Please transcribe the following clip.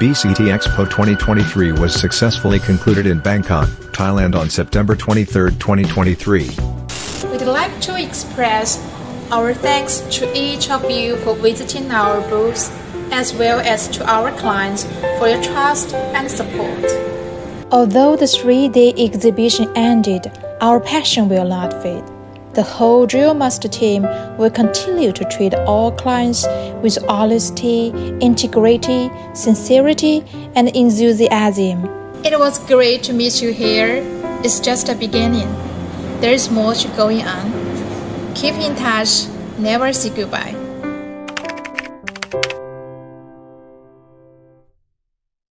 BCT Expo 2023 was successfully concluded in Bangkok, Thailand on September 23, 2023. We'd like to express our thanks to each of you for visiting our booth, as well as to our clients for your trust and support. Although the 3-day exhibition ended, our passion will not fade. The whole Drillmaster team will continue to treat all clients with honesty, integrity, sincerity, and enthusiasm. It was great to meet you here. It's just a beginning. There is more going on. Keep in touch. Never say goodbye.